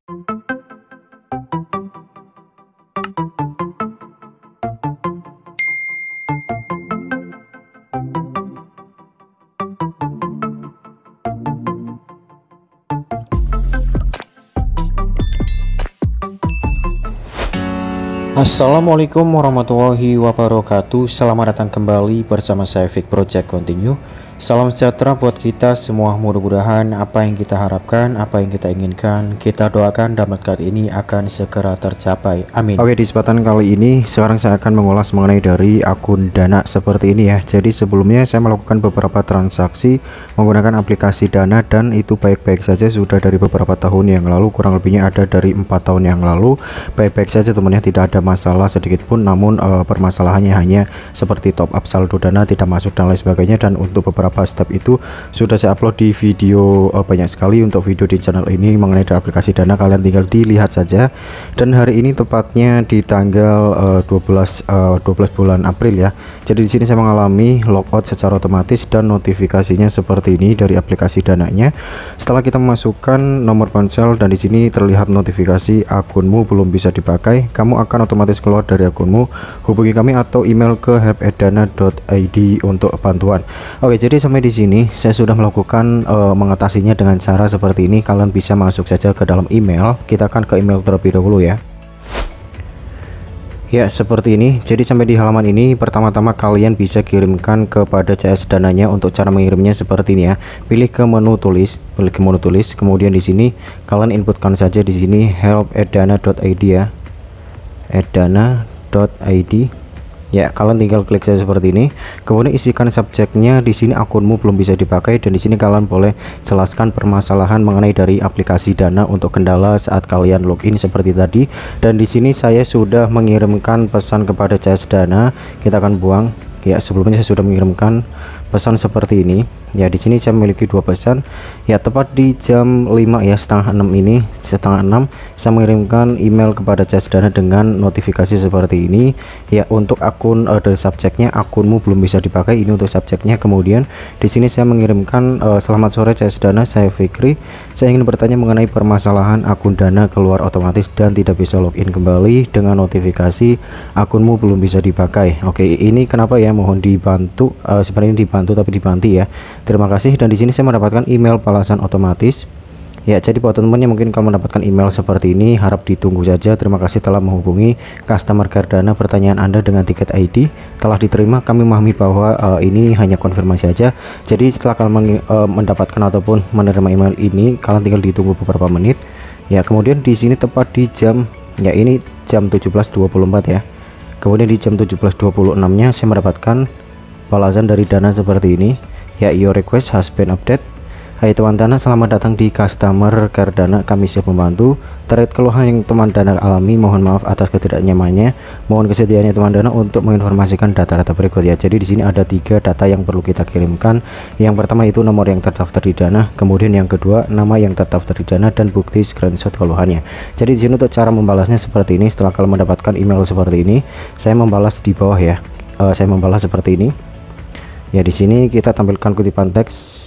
Assalamualaikum warahmatullahi wabarakatuh. Selamat datang kembali bersama saya Fik Project Continue. Salam sejahtera buat kita semua. Mudah-mudahan apa yang kita harapkan, apa yang kita inginkan, kita doakan dalam kali ini akan segera tercapai. Amin. Oke, di kesempatan kali ini sekarang saya akan mengulas mengenai dari akun Dana seperti ini ya. Jadi sebelumnya saya melakukan beberapa transaksi menggunakan aplikasi Dana dan itu baik-baik saja, sudah dari beberapa tahun yang lalu, kurang lebihnya ada dari 4 tahun yang lalu. Baik-baik saja temannya, tidak ada masalah sedikit pun. Namun permasalahannya hanya seperti top up saldo Dana tidak masuk dan lain sebagainya, dan untuk beberapa step itu sudah saya upload di video banyak sekali untuk video di channel ini mengenai aplikasi Dana. Kalian tinggal dilihat saja. Dan hari ini tepatnya di tanggal 12 bulan April ya. Jadi di sini saya mengalami logout secara otomatis dan notifikasinya seperti ini dari aplikasi Dananya. Setelah kita memasukkan nomor ponsel dan di sini terlihat notifikasi akunmu belum bisa dipakai, kamu akan otomatis keluar dari akunmu. Hubungi kami atau email ke help@dana.id untuk bantuan. Oke, jadi sampai di sini saya sudah melakukan mengatasinya dengan cara seperti ini. Kalian bisa masuk saja ke dalam email. Kita akan ke email terlebih dahulu ya. Ya, seperti ini. Jadi sampai di halaman ini, pertama-tama kalian bisa kirimkan kepada CS Dananya. Untuk cara mengirimnya seperti ini ya. Pilih ke menu tulis, kemudian di sini kalian inputkan saja di sini help@dana.id ya. @dana.id. Ya, kalian tinggal klik saja seperti ini. Kemudian isikan subjeknya di sini akunmu belum bisa dipakai, dan di sini kalian boleh jelaskan permasalahan mengenai dari aplikasi Dana untuk kendala saat kalian login seperti tadi. Dan di sini saya sudah mengirimkan pesan kepada CS Dana. Kita akan buang. Ya, sebelumnya saya sudah mengirimkan pesan seperti ini. Ya, di sini saya memiliki 2 pesan. Ya, tepat di jam 5 ya, setengah 6 ini, saya mengirimkan email kepada CS Dana dengan notifikasi seperti ini. Ya, untuk akun dari subjeknya akunmu belum bisa dipakai, ini untuk subjeknya. Kemudian di sini saya mengirimkan selamat sore CS Dana, saya Fikri. Saya ingin bertanya mengenai permasalahan akun Dana keluar otomatis dan tidak bisa login kembali dengan notifikasi akunmu belum bisa dipakai. Oke, ini kenapa ya? Mohon dibantu. Sebenarnya dibantu tapi dibanti ya. Terima kasih. Dan di sini saya mendapatkan email balasan otomatis. Ya, jadi buat teman-teman yang mungkin kalau mendapatkan email seperti ini, harap ditunggu saja. Terima kasih telah menghubungi customer care Dana. Pertanyaan Anda dengan tiket ID telah diterima. Kami memahami bahwa ini hanya konfirmasi saja. Jadi setelah kalian mendapatkan ataupun menerima email ini, kalian tinggal ditunggu beberapa menit. Ya, kemudian di sini tepat di jam, ya ini jam 17.24 ya. Kemudian di jam 17.26-nya saya mendapatkan balasan dari Dana seperti ini. Ya, your request has been update. Hai teman Dana, selamat datang di customer care Dana, kami siap membantu. Terkait keluhan yang teman Dana alami, mohon maaf atas ketidaknyamannya. Mohon kesediaannya teman Dana untuk menginformasikan data-data berikut ya. Jadi di sini ada 3 data yang perlu kita kirimkan. Yang pertama itu nomor yang terdaftar di Dana, kemudian yang kedua nama yang terdaftar di Dana, dan bukti screenshot keluhannya. Jadi di sini untuk cara membalasnya seperti ini. Setelah kalian mendapatkan email seperti ini, saya membalas di bawah ya. Saya membalas seperti ini. Ya, di sini kita tampilkan kutipan teks.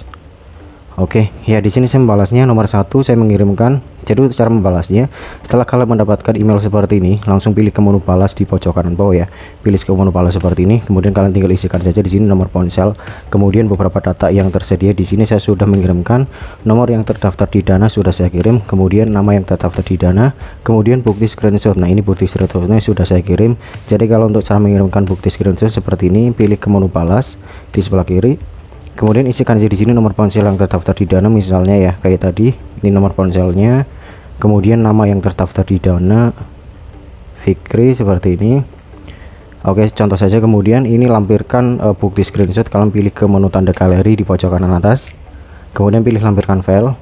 Oke, ya di sini saya membalasnya. Nomor 1 saya mengirimkan. Jadi untuk cara membalasnya, setelah kalian mendapatkan email seperti ini, langsung pilih ke menu balas di pojok kanan bawah ya. Pilih ke menu balas seperti ini. Kemudian kalian tinggal isikan saja di sini nomor ponsel, kemudian beberapa data yang tersedia. Di sini saya sudah mengirimkan nomor yang terdaftar di Dana, sudah saya kirim. Kemudian nama yang terdaftar di Dana, kemudian bukti screenshot. Nah, ini bukti screenshotnya sudah saya kirim. Jadi kalau untuk cara mengirimkan bukti screenshot seperti ini, pilih ke menu balas di sebelah kiri. Kemudian isikan aja di sini nomor ponsel yang terdaftar di Dana, misalnya ya kayak tadi. Ini nomor ponselnya. Kemudian nama yang terdaftar di Dana, Fikri, seperti ini. Oke, contoh saja. Kemudian ini lampirkan bukti screenshot. Kalian pilih ke menu tanda galeri di pojok kanan atas. Kemudian pilih lampirkan file.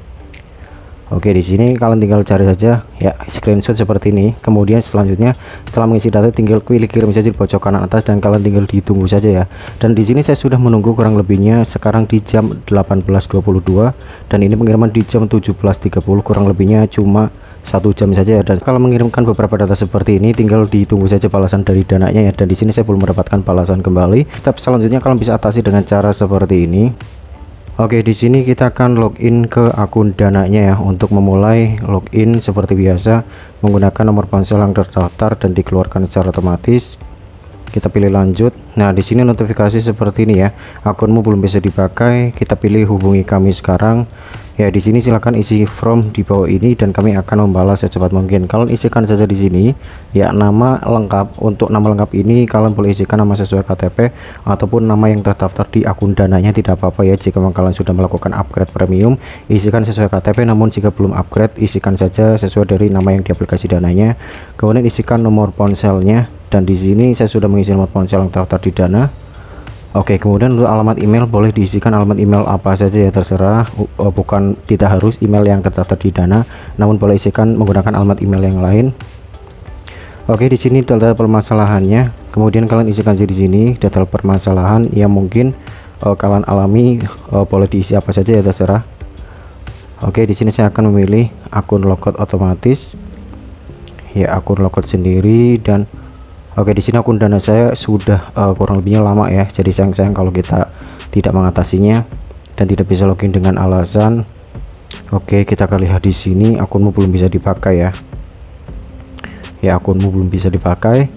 Oke, di sini kalian tinggal cari saja ya screenshot seperti ini. Kemudian selanjutnya setelah mengisi data tinggal pilih kirim saja di pojok kanan atas dan kalian tinggal ditunggu saja ya. Dan di sini saya sudah menunggu kurang lebihnya sekarang di jam 18.22 dan ini pengiriman di jam 17.30, kurang lebihnya cuma 1 jam saja ya. Dan kalau mengirimkan beberapa data seperti ini tinggal ditunggu saja balasan dari Dananya ya. Dan di sini saya belum mendapatkan balasan kembali. Step selanjutnya kalian bisa atasi dengan cara seperti ini. Oke, di sini kita akan login ke akun Dananya ya. Untuk memulai login seperti biasa menggunakan nomor ponsel yang terdaftar dan dikeluarkan secara otomatis. Kita pilih lanjut. Nah, di sini notifikasi seperti ini ya. Akunmu belum bisa dipakai. Kita pilih hubungi kami sekarang. Ya, di sini silakan isi form di bawah ini dan kami akan membalas secepat mungkin. Kalian isikan saja di sini ya nama lengkap. Untuk nama lengkap ini kalian boleh isikan nama sesuai KTP ataupun nama yang terdaftar di akun Dananya, tidak apa-apa ya. Jika kalian sudah melakukan upgrade premium, isikan sesuai KTP, namun jika belum upgrade, isikan saja sesuai dari nama yang di aplikasi Dananya. Kemudian isikan nomor ponselnya, dan di sini saya sudah mengisi nomor ponsel yang terdaftar di Dana. Oke, kemudian untuk alamat email boleh diisikan alamat email apa saja ya, terserah. Bukan, tidak harus email yang terdaftar di Dana, namun boleh isikan menggunakan alamat email yang lain. Oke, di sini detail permasalahannya. Kemudian kalian isikan di sini detail permasalahan yang mungkin kalian alami, boleh diisi apa saja ya, terserah. Oke, di sini saya akan memilih akun logout otomatis. Ya, akun logout sendiri. Dan oke, di sini akun Dana saya sudah kurang lebihnya lama ya, jadi sayang kalau kita tidak mengatasinya dan tidak bisa login dengan alasan. Oke, kita akan lihat di sini akunmu belum bisa dipakai ya. Ya, akunmu belum bisa dipakai.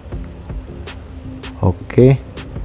Oke.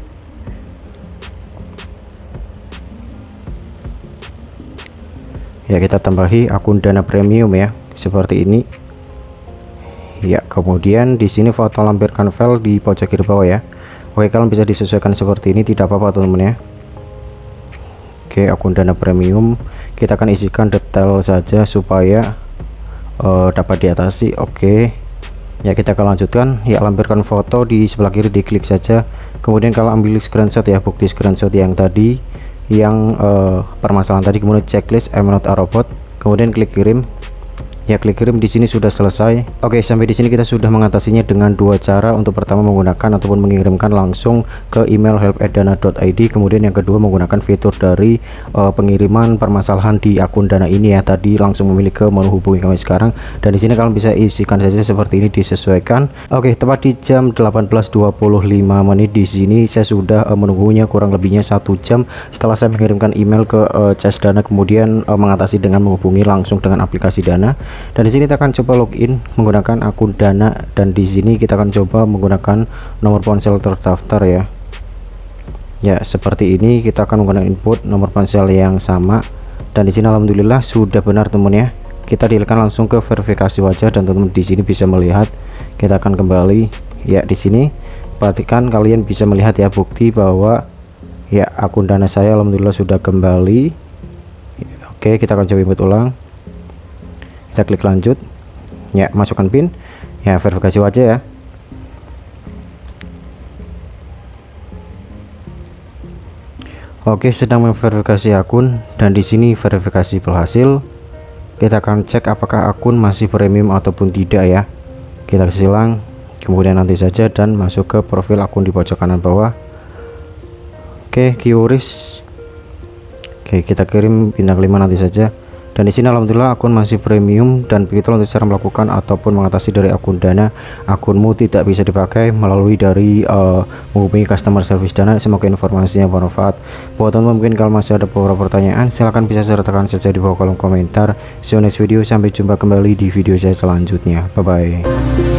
Ya, kita tambahi akun Dana Premium ya, seperti ini. Ya, kemudian di sini foto lampirkan file di pojok kiri bawah ya. Oke, kalian bisa disesuaikan seperti ini, tidak apa-apa teman-teman ya. Oke, akun Dana Premium kita akan isikan detail saja supaya dapat diatasi. Oke ya, kita akan lanjutkan ya. Lampirkan foto di sebelah kiri, diklik saja, kemudian kalau ambil screenshot ya, bukti screenshot yang tadi, yang permasalahan tadi, kemudian checklist I'm not a robot, kemudian klik kirim. Ya, klik kirim. Di sini sudah selesai. Oke, sampai di sini kita sudah mengatasinya dengan dua cara. Untuk pertama menggunakan ataupun mengirimkan langsung ke email help@dana.id, kemudian yang kedua menggunakan fitur dari pengiriman permasalahan di akun Dana ini ya. Tadi langsung memilih ke menu hubungi kami sekarang, dan di sini kalian bisa isikan saja seperti ini, disesuaikan. Oke, tepat di jam 18.25 menit di sini saya sudah menunggunya kurang lebihnya 1 jam setelah saya mengirimkan email ke Cas Dana, kemudian mengatasi dengan menghubungi langsung dengan aplikasi Dana. Dan di sini kita akan coba login menggunakan akun Dana, dan di sini kita akan coba menggunakan nomor ponsel terdaftar ya. Ya, seperti ini kita akan menggunakan input nomor ponsel yang sama, dan di sini alhamdulillah sudah benar teman ya. Kita dilihatkan langsung ke verifikasi wajah, dan teman-teman di sini bisa melihat. Kita akan kembali ya, di sini perhatikan, kalian bisa melihat ya bukti bahwa ya akun Dana saya alhamdulillah sudah kembali. Oke, kita akan coba input ulang. Kita klik lanjut ya, masukkan PIN ya, verifikasi wajah ya. Oke, sedang memverifikasi akun, dan di sini verifikasi berhasil. Kita akan cek apakah akun masih premium ataupun tidak ya. Kita silang, kemudian nanti saja, dan masuk ke profil akun di pojok kanan bawah. Oke, QRIS. Oke, kita kirim bintang 5 nanti saja. Dan di sini alhamdulillah akun masih premium. Dan begitu untuk cara melakukan ataupun mengatasi dari akun Dana. Akunmu tidak bisa dipakai melalui dari menghubungi customer service Dana. Semoga informasinya bermanfaat. Buat teman-teman mungkin kalau masih ada beberapa pertanyaan, silahkan bisa sertakan saja di bawah kolom komentar. See you next video, sampai jumpa kembali di video saya selanjutnya. Bye bye.